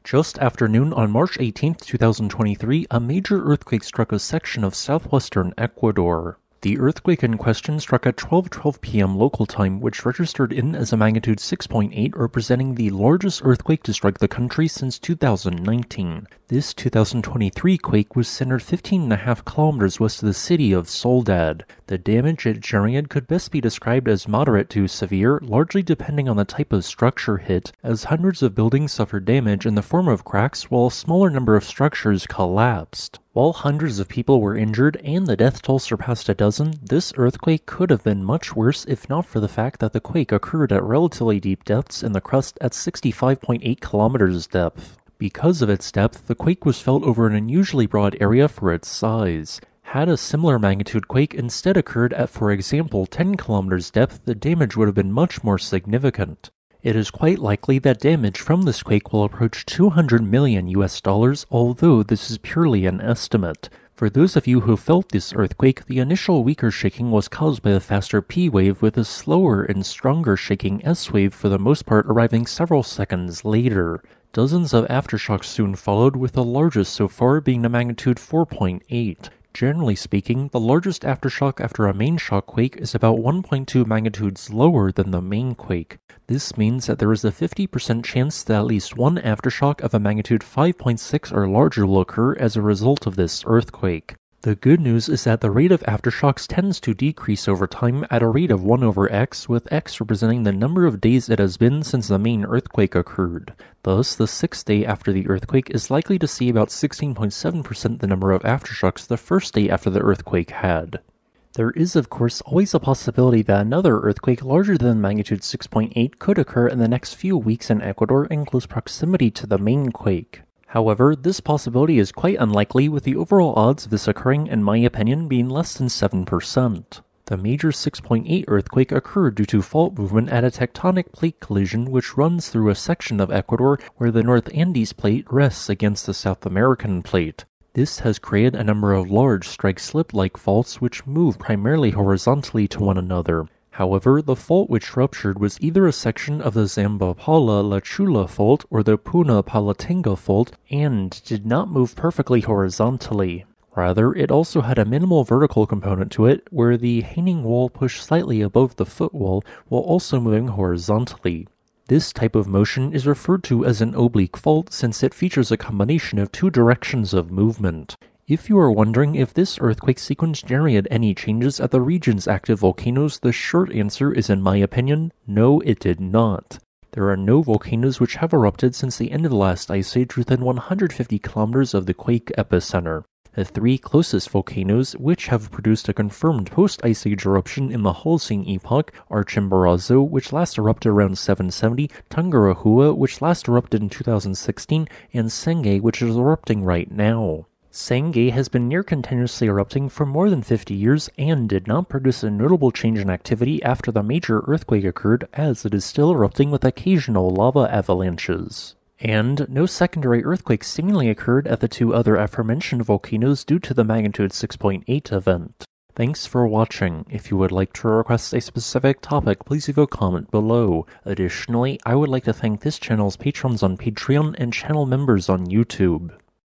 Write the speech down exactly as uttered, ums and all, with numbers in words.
Just after noon on March eighteenth, two thousand twenty-three, a major earthquake struck a section of southwestern Ecuador. The earthquake in question struck at twelve twelve p m local time, which registered in as a magnitude six point eight, representing the largest earthquake to strike the country since two thousand nineteen. This two thousand twenty-three quake was centered fifteen and a half kilometers west of the city of Soledad. The damage it generated could best be described as moderate to severe, largely depending on the type of structure hit, as hundreds of buildings suffered damage in the form of cracks while a smaller number of structures collapsed. While hundreds of people were injured and the death toll surpassed a dozen, this earthquake could have been much worse if not for the fact that the quake occurred at relatively deep depths in the crust at sixty-five point eight kilometers depth. Because of its depth, the quake was felt over an unusually broad area for its size. Had a similar magnitude quake instead occurred at, for example, ten kilometers depth, the damage would have been much more significant. It is quite likely that damage from this quake will approach two hundred million U S dollars, although this is purely an estimate. For those of you who felt this earthquake, the initial weaker shaking was caused by the faster P wave, with a slower and stronger shaking S wave for the most part arriving several seconds later. Dozens of aftershocks soon followed, with the largest so far being the magnitude four point eight. Generally speaking, the largest aftershock after a main shock quake is about one point two magnitudes lower than the main quake. This means that there is a fifty percent chance that at least one aftershock of a magnitude five point six or larger will occur as a result of this earthquake. The good news is that the rate of aftershocks tends to decrease over time at a rate of one over x, with x representing the number of days it has been since the main earthquake occurred. Thus, the sixth day after the earthquake is likely to see about sixteen point seven percent the number of aftershocks the first day after the earthquake had. There is, of course, always a possibility that another earthquake larger than magnitude six point eight could occur in the next few weeks in Ecuador in close proximity to the main quake. However, this possibility is quite unlikely, with the overall odds of this occurring, in my opinion, being less than seven percent. The major six point eight earthquake occurred due to fault movement at a tectonic plate collision which runs through a section of Ecuador where the North Andes plate rests against the South American plate. This has created a number of large strike-slip-like faults which move primarily horizontally to one another. However, the fault which ruptured was either a section of the Zambapala-La Chula fault or the Puna-Palatanga fault and did not move perfectly horizontally. Rather, it also had a minimal vertical component to it, where the hanging wall pushed slightly above the footwall while also moving horizontally. This type of motion is referred to as an oblique fault since it features a combination of two directions of movement. If you are wondering if this earthquake sequence generated any changes at the region's active volcanoes, the short answer is, in my opinion, no, it did not. There are no volcanoes which have erupted since the end of the last ice age within one hundred fifty kilometers of the quake epicenter. The three closest volcanoes, which have produced a confirmed post-ice age eruption in the Holocene epoch, are Chimborazo, which last erupted around seven seventy, Tungurahua, which last erupted in two thousand sixteen, and Sangay, which is erupting right now. Sangay has been near continuously erupting for more than fifty years and did not produce a notable change in activity after the major earthquake occurred, as it is still erupting with occasional lava avalanches. And no secondary earthquakes seemingly occurred at the two other aforementioned volcanoes due to the magnitude six point eight event. Thanks for watching. If you would like to request a specific topic, please leave a comment below. Additionally, I would like to thank this channel's patrons on Patreon and channel members on YouTube.